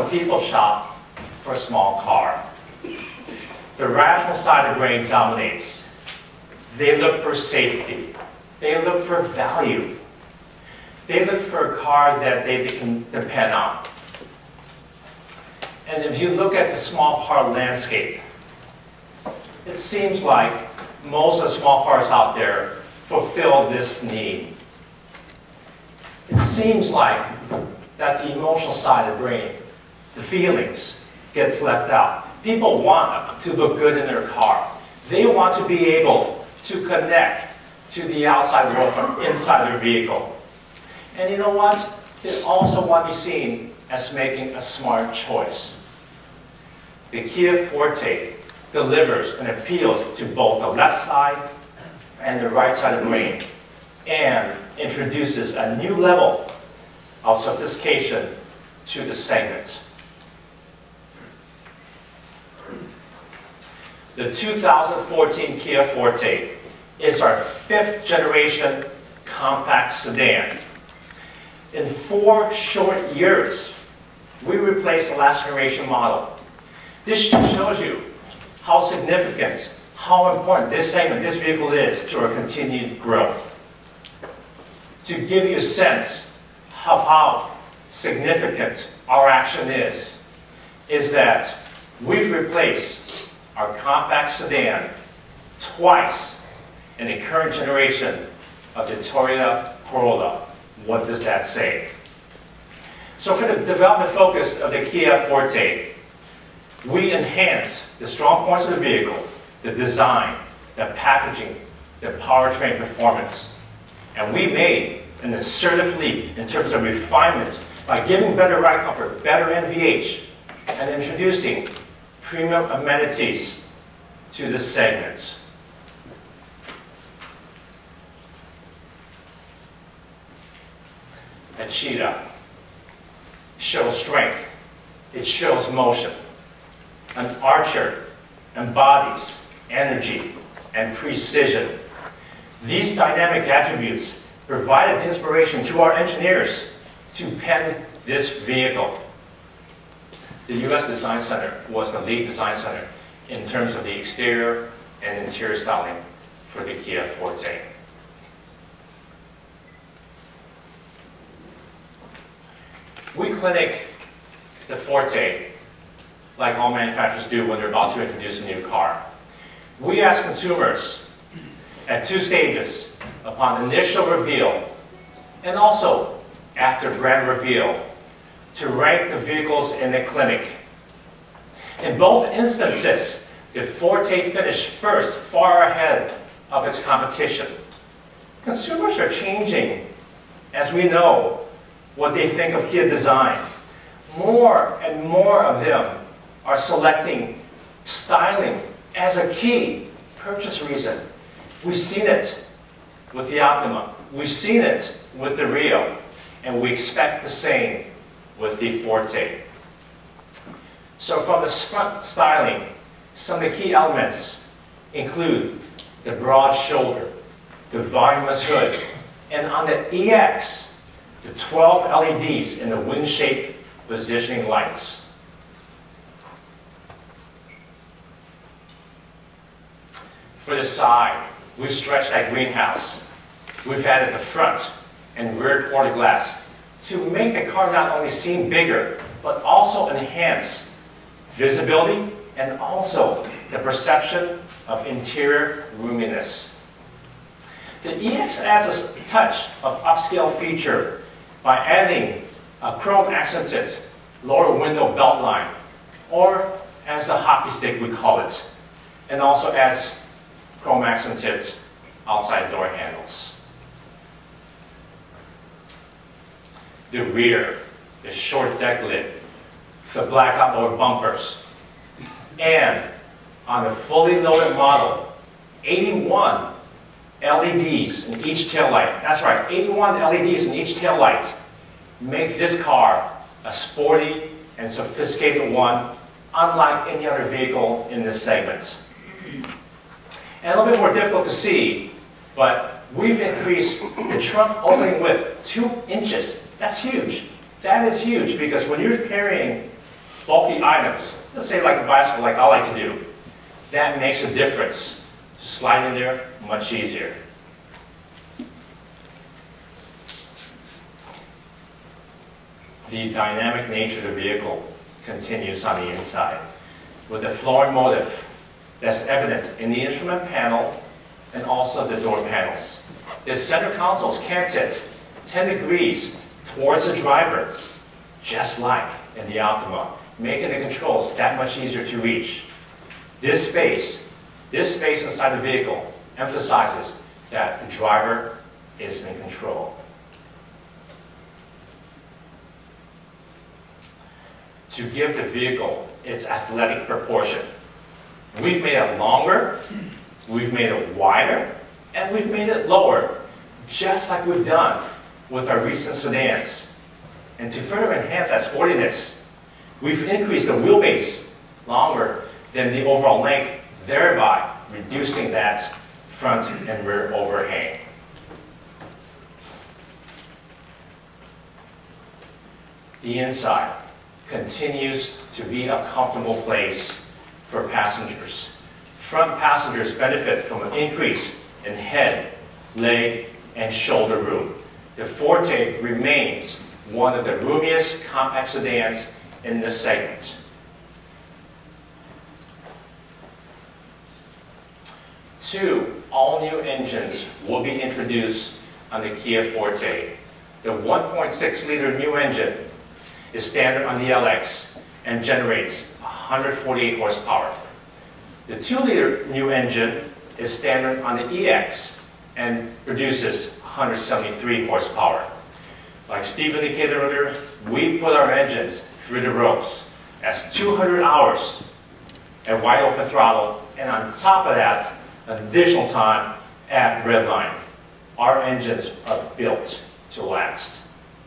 when people shop for a small car, the rational side of the brain dominates. They look for safety. They look for value. They look for a car that they can depend on. And if you look at the small car landscape, it seems like most of the small cars out there fulfill this need. It seems like that the emotional side of the brain, the feelings, gets left out. People want to look good in their car. They want to be able to connect to the outside world from inside their vehicle. And you know what? They also want to be seen as making a smart choice. The Kia Forte delivers and appeals to both the left side and the right side of the brain, and introduces a new level of sophistication to the segment. The 2014 Kia Forte is our 5th generation compact sedan. In 4 short years, we replaced the last generation model. This just shows you how significant, how important this segment, this vehicle is to our continued growth. To give you a sense of how significant our action is that we've replaced our compact sedan twice in the current generation of the Toyota Corolla. What does that say? So for the development focus of the Kia Forte, we enhance the strong points of the vehicle, the design, the packaging, the powertrain performance. And we made an assertive leap in terms of refinement by giving better ride comfort, better NVH, and introducing premium amenities to the segment. A Cheetah shows strength. It shows motion. An Archer embodies energy and precision. These dynamic attributes provided inspiration to our engineers to pen this vehicle. The U.S. Design Center was the lead design center in terms of the exterior and interior styling for the Kia Forte. We clinic the Forte like all manufacturers do when they're about to introduce a new car. We ask consumers at 2 stages, upon initial reveal and also after brand reveal, to rank the vehicles in the clinic. In both instances, the Forte finished first, far ahead of its competition. Consumers are changing, as we know, what they think of Kia design. More and more of them are selecting styling as a key purchase reason. We've seen it with the Optima. We've seen it with the Rio. And we expect the same with the Forte. So from the front styling, some of the key elements include the broad shoulder, the voluminous hood, and on the EX, the 12 LEDs in the wing-shaped positioning lights. For the side, we've stretched that greenhouse. We've added the front and rear quarter glass to make the car not only seem bigger, but also enhance visibility and also the perception of interior roominess. The EX adds a touch of upscale feature by adding a chrome accented lower window belt line, or as the hockey stick we call it, and also adds chrome accented outside door handles. The rear, the short deck lid, the blackout lower bumpers, and on the fully loaded model, 81 LEDs in each taillight. That's right, 81 LEDs in each taillight make this car a sporty and sophisticated one, unlike any other vehicle in this segment. And a little bit more difficult to see, but we've increased the trunk opening width 2 inches. That's huge. That is huge, because when you're carrying bulky items, let's say like a bicycle like I like to do, that makes a difference. To slide in there, much easier. The dynamic nature of the vehicle continues on the inside, with the flooring motif that's evident in the instrument panel and also the door panels. The center console is canted 10 degrees towards the driver, just like in the Altima, making the controls that much easier to reach. This space inside the vehicle emphasizes that the driver is in control. To give the vehicle its athletic proportion, we've made it longer, we've made it wider, and we've made it lower, just like we've done with our recent sedans. And to further enhance that sportiness, we've increased the wheelbase longer than the overall length, thereby reducing that front and rear overhang. The inside continues to be a comfortable place for passengers. Front passengers benefit from an increase in head, leg, and shoulder room. The Forte remains one of the roomiest compact sedans in this segment. Two all-new engines will be introduced on the Kia Forte. The 1.6-liter new engine is standard on the LX and generates 148 horsepower. The 2-liter new engine is standard on the EX and produces 173 horsepower. Like Steve indicated earlier, we put our engines through the ropes. That's 200 hours at wide open throttle, and on top of that, an additional time at redline. Our engines are built to last.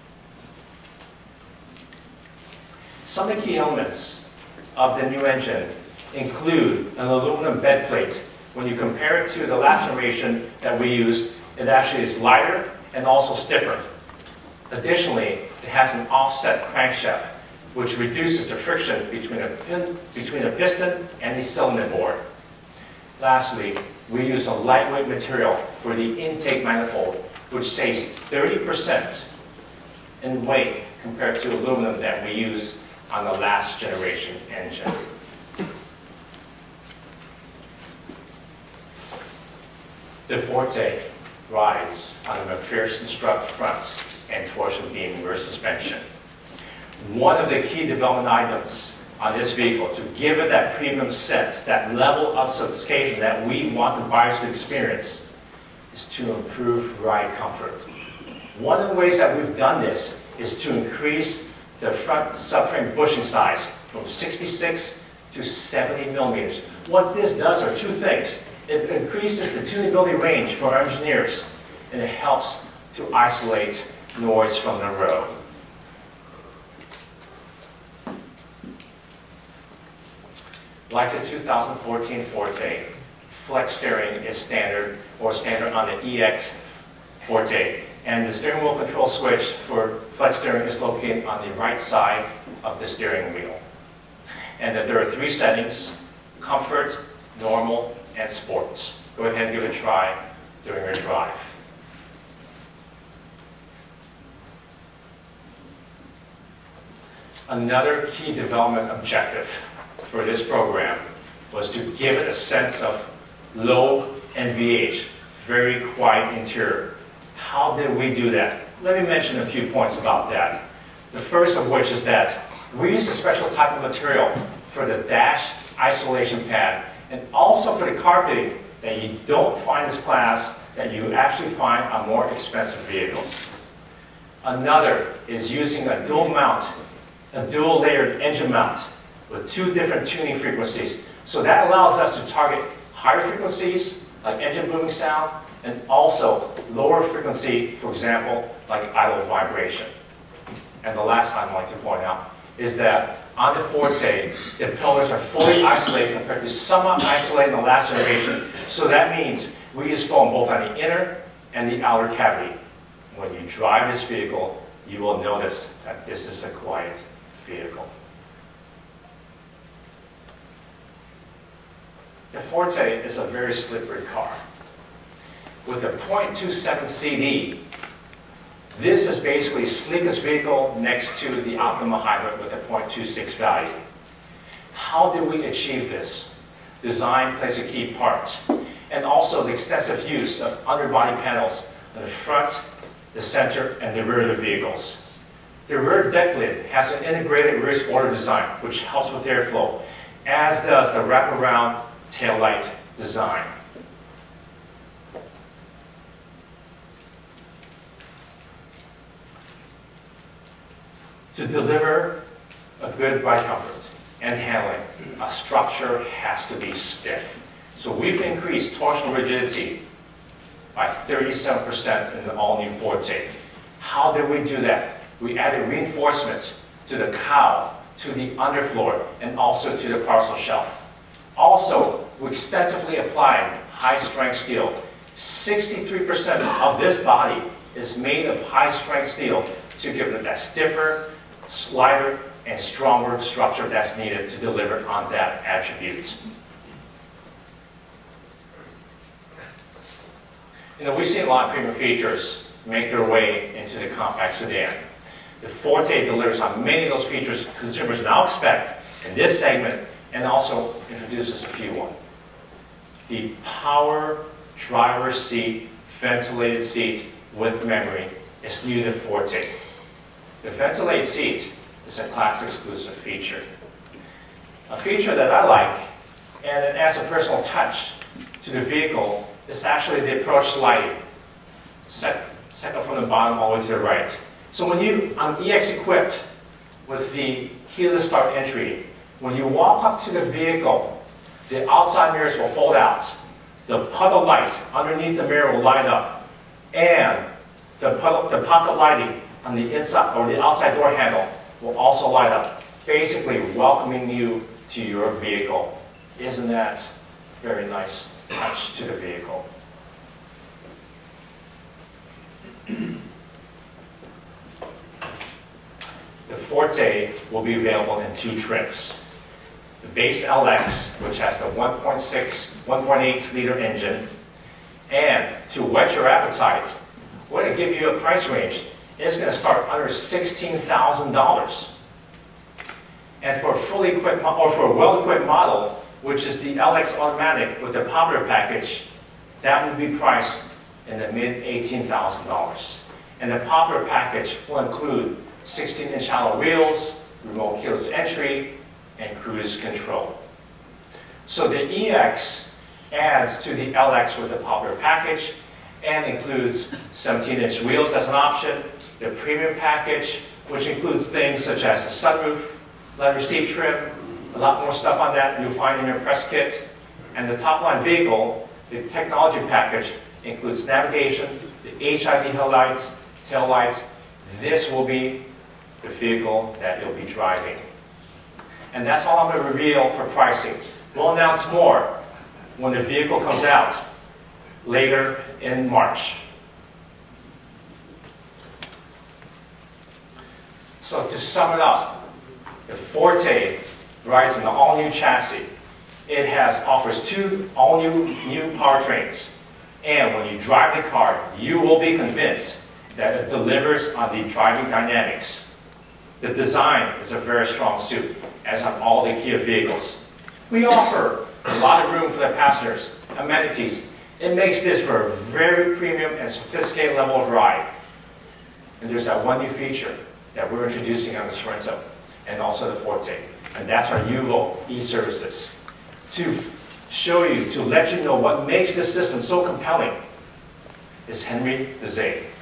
Some of the key elements of the new engine include an aluminum bed plate. When you compare it to the last generation that we used, it actually is lighter and also stiffer. Additionally, it has an offset crankshaft, which reduces the friction between a piston and the cylinder board. Lastly, we use a lightweight material for the intake manifold, which saves 30% in weight compared to aluminum that we use on the last generation engine. The Forte rides on a McPherson strut front and torsion beam rear suspension. One of the key development items on this vehicle to give it that premium sense, that level of sophistication that we want the buyers to experience, is to improve ride comfort. One of the ways that we've done this is to increase the front subframe bushing size from 66 to 70 millimeters. What this does are two things. It increases the tunability range for our engineers, and it helps to isolate noise from the road. Like the 2014 Forte, flex steering is standard on the EX Forte, and the steering wheel control switch for flex steering is located on the right side of the steering wheel. And that there are 3 settings: comfort, normal, and sports. Go ahead and give it a try during your drive. Another key development objective for this program was to give it a sense of low NVH, very quiet interior. How did we do that? Let me mention a few points about that. The first of which is that we use a special type of material for the dash isolation pad, and also for the carpeting that you don't find in this class, that you actually find on more expensive vehicles. Another is using a dual layered engine mount with 2 different tuning frequencies. So that allows us to target higher frequencies, like engine booming sound, and also lower frequency, for example, like idle vibration. And the last item I'd like to point out is that on the Forte, the pillars are fully isolated compared to somewhat isolated in the last generation. So that means we use foam both on the inner and the outer cavity. When you drive this vehicle, you will notice that this is a quiet vehicle. The Forte is a very slippery car. With a 0.27 CD, this is basically the sleekest vehicle next to the Optima Hybrid with a 0.26 value. How did we achieve this? Design plays a key part, and also the extensive use of underbody panels on the front, the center, and the rear of the vehicles. The rear deck lid has an integrated rear spoiler design, which helps with airflow, as does the wraparound taillight design. To deliver a good ride comfort and handling, a structure has to be stiff. So we've increased torsional rigidity by 37% in the all-new Forte. How did we do that? We added reinforcement to the cowl, to the underfloor, and also to the parcel shelf. Also, we extensively applied high-strength steel. 63% of this body is made of high-strength steel to give it that stiffer, lighter, and stronger structure that's needed to deliver on that attribute. You know, we've seen a lot of premium features make their way into the compact sedan. The Forte delivers on many of those features consumers now expect in this segment, and also introduces a few more. The power driver's seat, ventilated seat with memory is new to Forte. The ventilated seat is a class exclusive feature. A feature that I like, and it adds a personal touch to the vehicle, is actually the approach lighting. Second from the bottom, always to the right. So when I'm EX equipped with the keyless start entry, when you walk up to the vehicle, the outside mirrors will fold out. The puddle light underneath the mirror will light up, and the pocket lighting on the inside or the outside door handle will also light up, basically welcoming you to your vehicle. Isn't that very nice touch to the vehicle? The Forte will be available in two trims. The base LX, which has the 1.8 liter engine, and to whet your appetite, we're going to give you a price range. It's going to start under $16,000. And for a fully equipped, or for a well-equipped model, which is the LX Automatic with the popular package, that would be priced in the mid-$18,000. And the popular package will include 16-inch alloy wheels, remote keyless entry, and cruise control. So the EX adds to the LX with the popular package and includes 17-inch wheels as an option, the premium package, which includes things such as the sunroof, leather seat trim, a lot more stuff on that you'll find in your press kit. And the top-line vehicle, the technology package, includes navigation, the HID headlights, tail lights. This will be the vehicle that you'll be driving. And that's all I'm going to reveal for pricing. We'll announce more when the vehicle comes out later in March. So to sum it up, the Forte rides in the all-new chassis. It offers two all-new powertrains. And when you drive the car, you will be convinced that it delivers on the driving dynamics. The design is a very strong suit, as on all the Kia vehicles. We offer a lot of room for the passengers, amenities. It makes this for a very premium and sophisticated level of ride. And there's that one new feature that we're introducing on the Sorento and also the Forte, and that's our UVO e-services. To show you, to let you know what makes this system so compelling is Henry Dezay.